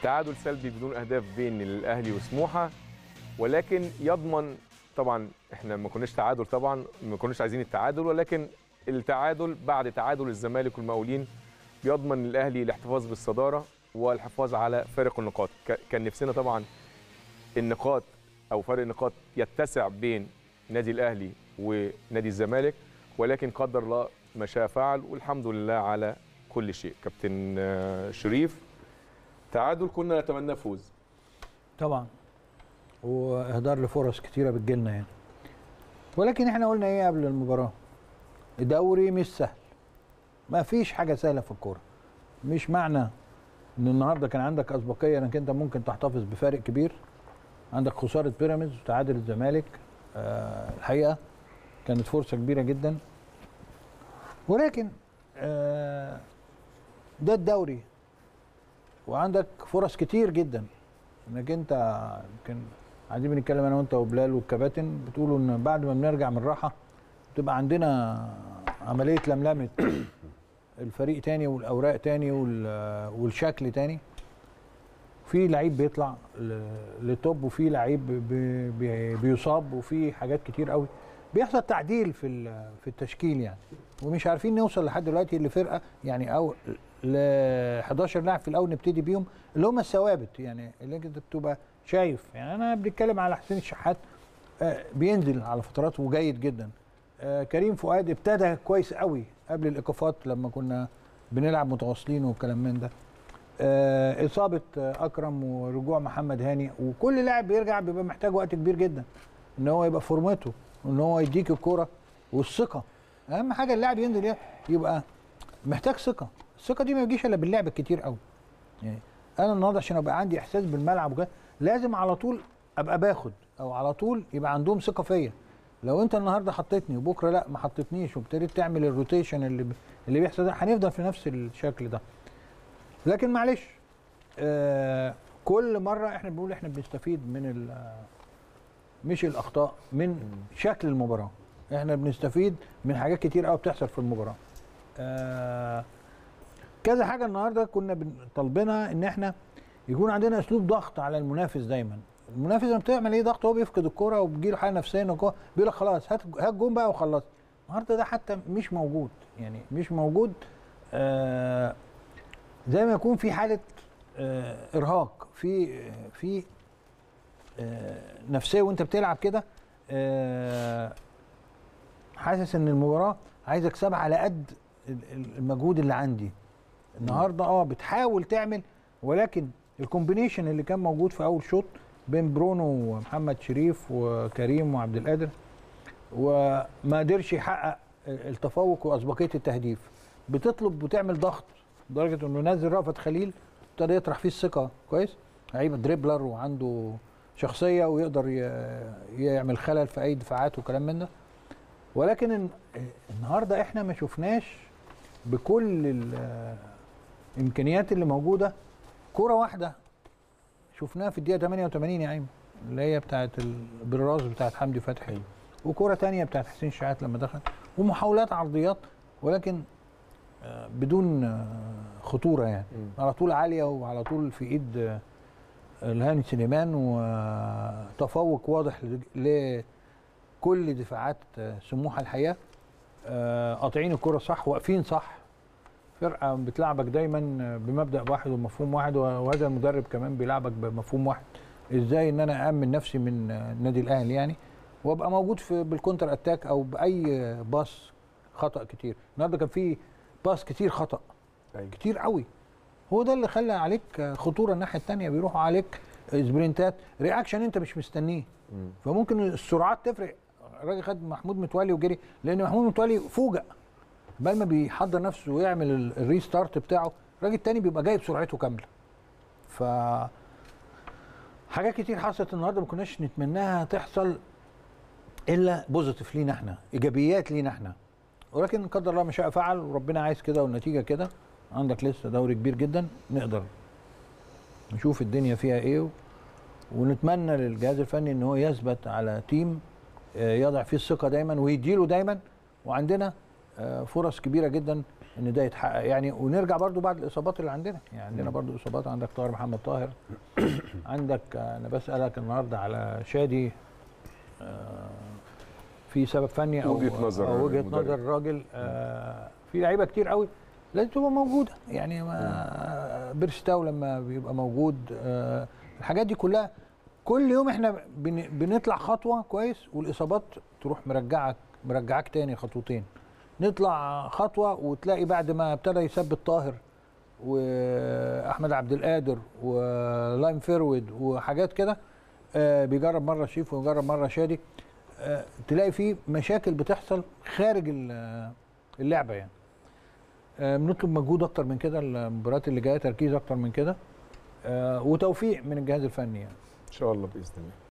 تعادل سلبي بدون اهداف بين الاهلي وسموحه، ولكن يضمن طبعا احنا ما كناش تعادل، طبعا ما كناش عايزين التعادل، ولكن التعادل بعد تعادل الزمالك والمقاولين بيضمن الاهلي الاحتفاظ بالصداره والحفاظ على فارق النقاط. كان نفسنا طبعا النقاط او فرق النقاط يتسع بين نادي الاهلي ونادي الزمالك، ولكن قدر الله ما شاء فعل، والحمد لله على كل شيء. كابتن شريف، تعادل كنا نتمنى فوز طبعا، واهدار لفرص كتيره بتجيلنا يعني، ولكن احنا قلنا ايه قبل المباراه؟ الدوري مش سهل، ما فيش حاجه سهله في الكوره. مش معنى ان النهارده كان عندك اسبقيه انك انت ممكن تحتفظ بفارق كبير. عندك خساره بيراميدز وتعادل الزمالك، الحقيقه كانت فرصه كبيره جدا، ولكن ده الدوري، وعندك فرص كتير جدا انك انت يمكن قاعدين بنتكلم انا وانت وبلال والكباتن، بتقولوا ان بعد ما بنرجع من الراحه بتبقى عندنا عمليه لملمه الفريق تاني والاوراق تاني والشكل تاني. في لعيب بيطلع لتوب، وفي لعيب بيصاب، وفي حاجات كتير قوي بيحصل تعديل في التشكيل يعني، ومش عارفين نوصل لحد دلوقتي لفرقه يعني او ل 11 لاعب في الاول نبتدي بيهم اللي هم الثوابت يعني، اللي انت بتبقى شايف يعني. انا بنتكلم على حسين الشحات، بينزل على فترات وجيد جدا. كريم فؤاد ابتدى كويس قوي قبل الايقافات لما كنا بنلعب متواصلين والكلام من ده. اصابه اكرم ورجوع محمد هاني، وكل لاعب بيرجع بيبقى محتاج وقت كبير جدا ان هو يبقى فورمته وان هو يديك الكوره والثقه. اهم حاجه اللاعب ينزل يبقى محتاج ثقه، الثقه دي ما بتجيش الا باللعب الكتير قوي يعني. انا النهارده عشان ابقى عندي احساس بالملعب وكده لازم على طول ابقى باخد، او على طول يبقى عندهم ثقه فيا. لو انت النهارده حطيتني وبكره لا ما حطيتنيش وابتديت تعمل الروتيشن اللي بيحصل ده، هنفضل في نفس الشكل ده. لكن معلش، كل مره احنا بنقول احنا بنستفيد من مش الاخطاء، من شكل المباراه. احنا بنستفيد من حاجات كتير قوي بتحصل في المباراه. كذا حاجه النهارده كنا طالبينها، ان احنا يكون عندنا اسلوب ضغط على المنافس دايما. المنافس لما بتعمل ايه ضغط، هو بيفقد الكوره وبيجي له حاله نفسيه انه بيقول لك خلاص هات جون بقى وخلص. النهارده ده حتى مش موجود يعني، مش موجود. زي ما يكون في حاله ارهاق في نفسيه وانت بتلعب كده. حاسس ان المباراه عايز اكسبها على قد المجهود اللي عندي النهارده. بتحاول تعمل، ولكن الكومبينيشن اللي كان موجود في اول شوط بين برونو ومحمد شريف وكريم وعبد القادر، وما قدرش يحقق التفوق واسبقيه التهديف. بتطلب وتعمل ضغط لدرجه انه نزل رأفت خليل ابتدى يطرح فيه الثقه كويس، لعيب دريبلر وعنده شخصيه ويقدر يعمل خلل في اي دفاعات وكلام من ده. ولكن النهارده احنا ما شفناش بكل الامكانيات اللي موجوده كوره واحده شفناها في الدقيقه 88 يا ايمن، اللي هي بتاعه بالراس بتاعه حمدي فتحي، وكوره ثانيه بتاعه حسين شحات لما دخل، ومحاولات عرضيات ولكن بدون خطوره يعني. على طول عاليه وعلى طول في ايد الهاني سليمان، وتفوق واضح لكل دفاعات سموحه الحقيقه. قاطعين الكره صح، واقفين صح. فرقه بتلعبك دايما بمبدا واحد ومفهوم واحد، وهذا المدرب كمان بيلعبك بمفهوم واحد. ازاي ان انا امن نفسي من النادي الاهلي يعني، وابقى موجود بالكونتر اتاك او باي باص خطا كتير. النهارده كان في باص كتير خطا كتير قوي، هو ده اللي خلى عليك خطوره. الناحيه الثانيه بيروحوا عليك سبرنتات، رياكشن انت مش مستنيه، فممكن السرعات تفرق. الراجل خد محمود متولي وجري، لان محمود متولي فوجئ بل ما بيحضر نفسه ويعمل الريستارت بتاعه، الراجل التاني بيبقى جايب سرعته كامله. ف حاجات كتير حصلت النهارده ما كناش نتمناها تحصل الا بوزيتيف لينا احنا، ايجابيات لينا احنا، ولكن قدر الله ما شاء فعل، وربنا عايز كده والنتيجه كده. عندك لسه دوري كبير جدا، نقدر نشوف الدنيا فيها ايه، ونتمنى للجهاز الفني ان هو يثبت على تيم يضع فيه الثقه دايما ويديله دايما. وعندنا فرص كبيره جدا ان ده يتحقق يعني. ونرجع برضو بعد الاصابات اللي عندنا، يعني عندنا برضو اصابات، عندك طاهر محمد طاهر، عندك انا بسالك النهارده على شادي في سبب فني او وجهه نظر الراجل. في لعيبه كتير قوي لازم تبقى موجوده يعني. بيرستاو لما بيبقى موجود، الحاجات دي كلها كل يوم احنا بنطلع خطوه كويس والاصابات تروح مرجعك تاني خطوتين. نطلع خطوه وتلاقي بعد ما ابتدى يثبت طاهر واحمد عبد القادر ولاين فيرود وحاجات كده، بيجرب مره شيف ويجرب مره شادي، تلاقي في مشاكل بتحصل خارج اللعبه يعني. بنطلب مجهود اكتر من كده المباريات اللي جايه، تركيز اكتر من كده، وتوفيق من الجهاز الفني يعني. ان شاء الله باذن الله.